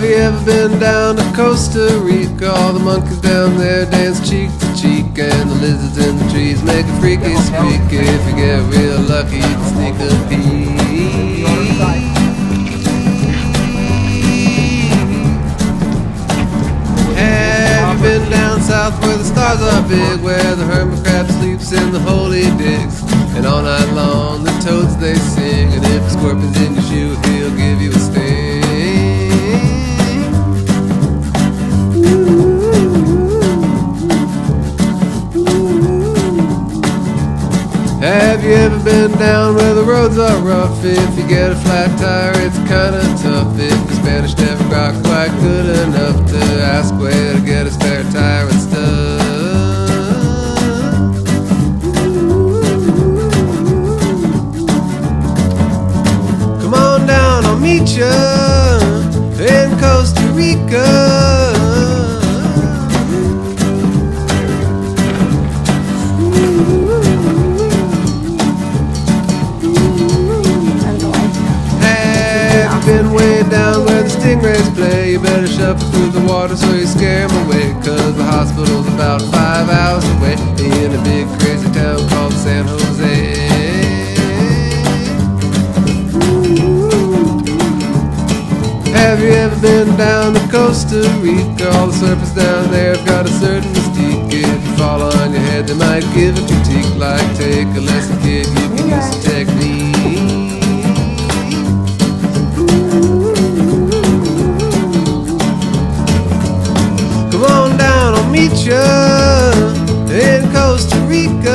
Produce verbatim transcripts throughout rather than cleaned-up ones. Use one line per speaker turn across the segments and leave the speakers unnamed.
Have you ever been down to Costa Rica? All the monkeys down there dance cheek to cheek, and the lizards in the trees make a freaky squeak. If you get real lucky, you can sneak a peek. Have you been down south where the stars are big, where the hermit crab sleeps in the holy digs, and all night long the toads they sing, and if a scorpion's in your shoe, he'll give you a sting. Have you ever been down where the roads are rough? If you get a flat tire, it's kinda tough. If the Spanish never got quite good enough to ask where to get a spare tire and stuff. Come on down, I'll meet you in Costa Rica. Been way down where the stingrays play, you better shuffle through the water so you scare them away, cause the hospital's about five hours away in a big crazy town called San Jose. Have you ever been down to Costa Rica? All the surfers down there have got a certain mystique. If you fall on your head, they might give a critique, like take a lesson, kid, you can use some technique. Meet you in Costa Rica.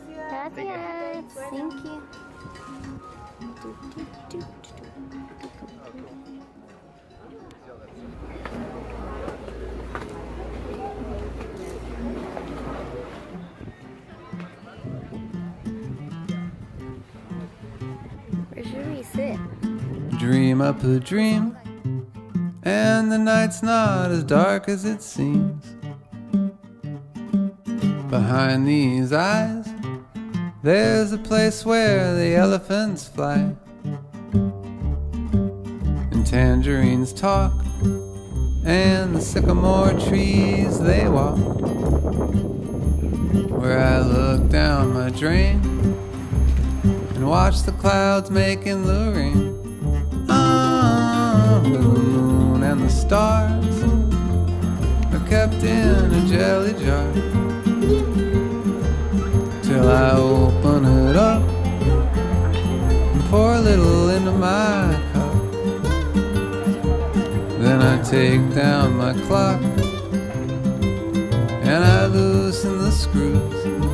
Gracias. Thank you.
dream up a dream, and the night's not as dark as it seems. Behind these eyes, there's a place where the elephants fly, and tangerines talk, and the sycamore trees they walk. Where I look down my drain and watch the clouds making the rain. Ah, the moon and the stars are kept in a jelly jar, till I open it up and pour a little into my cup. Then I take down my clock and I loosen the screws,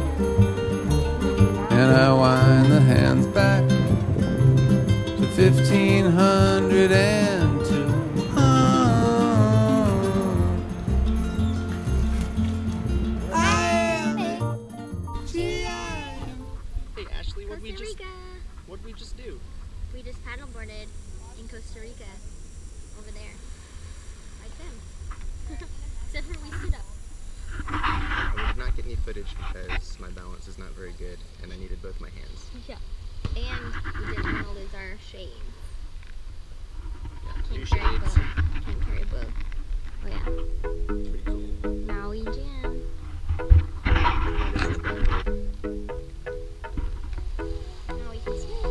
and I wind the hands back to fifteen hundred two. Oh, I am G I.
Hey Ashley, what we just
Rica.
what we just do?
We just paddleboarded in Costa Rica, over there, like them. Except for we stood up.
I did not get any footage because my balance is not very good and I needed both my hands.
Yeah. And we didn't want to lose our shades.
Yeah, new
Can't carry
shades.
both. Can't carry both. Oh yeah.
Pretty cool.
Maui Jam. Now we can swim.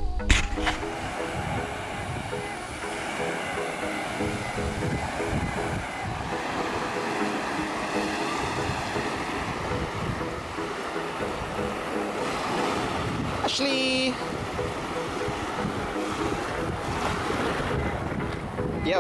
Ashley! Yo!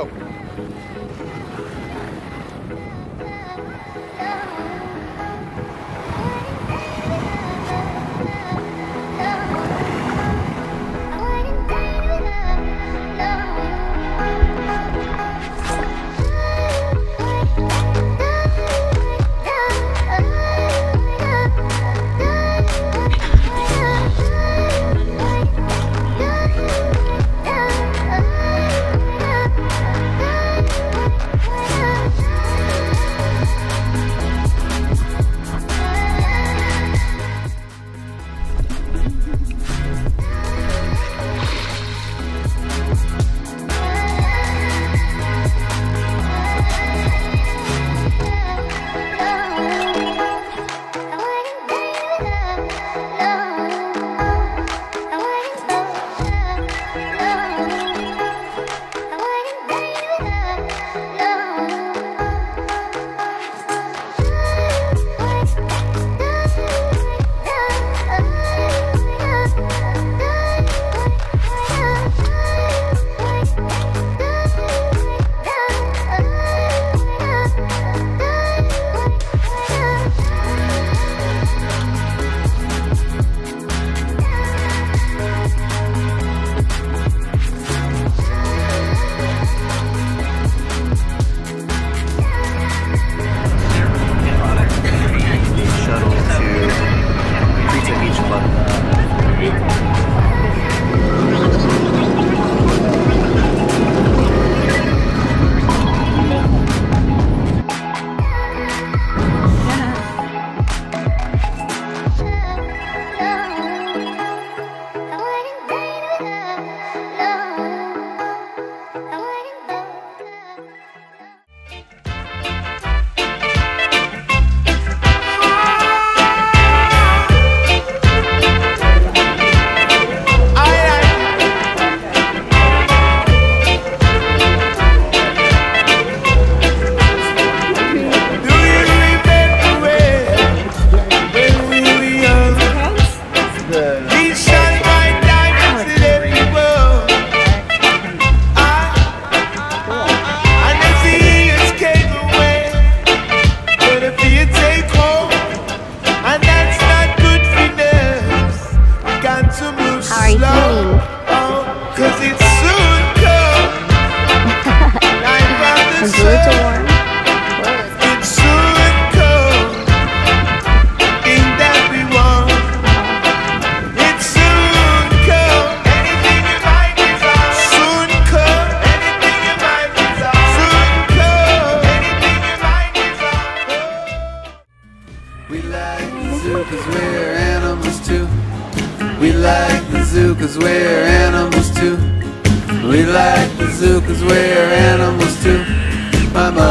Soon come.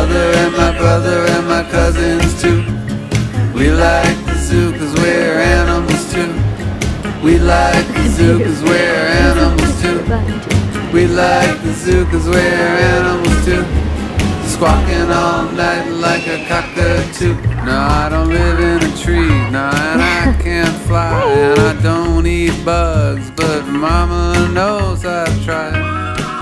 mother and my brother and my cousins too. We like the zoo cause we're animals too. We like the zoo cause we're animals too. We like the zoo cause we're animals too. Squawking all night like a cockatoo. No, I don't live in a tree, no, and I can't fly, and I don't eat bugs, but mama knows I've tried.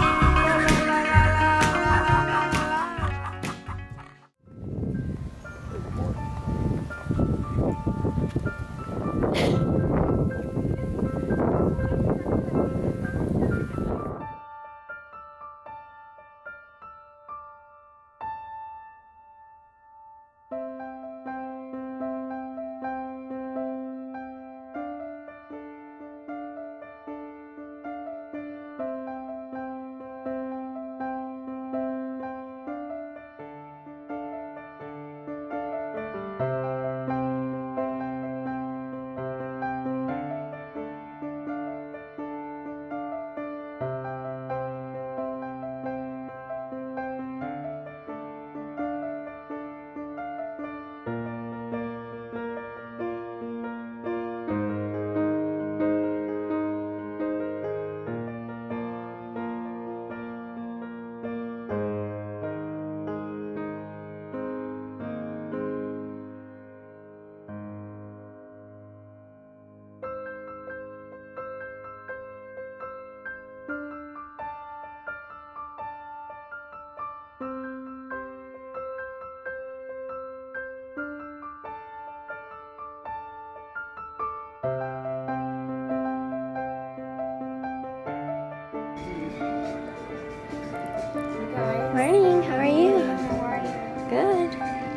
Morning, how are you? Good.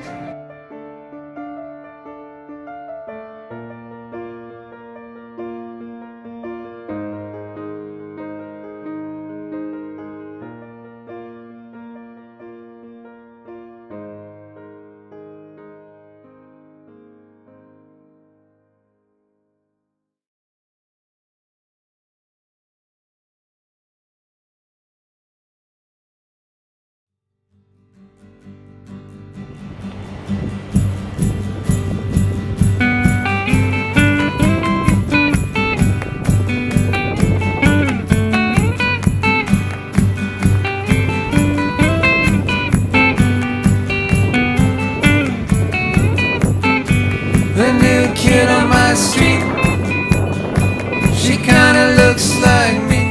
The new kid on my street, she kinda looks like me.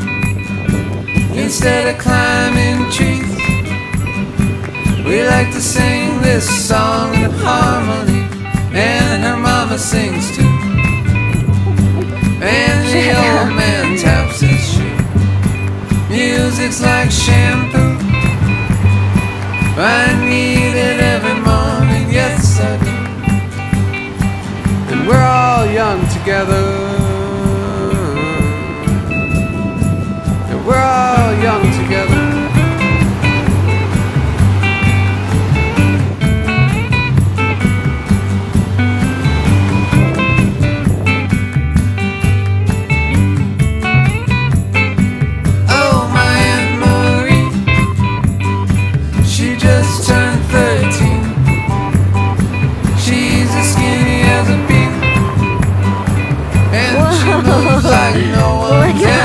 Instead of climbing trees, we like to sing this song in harmony. And her mama sings too. And the old man taps his shoe. Music's like shampoo, I need it every morning, yes I do. And we're all young together, and we're all young together. Oh, my Aunt Marie, she just turned thirteen. She's as skinny as a bee, and she moves like no one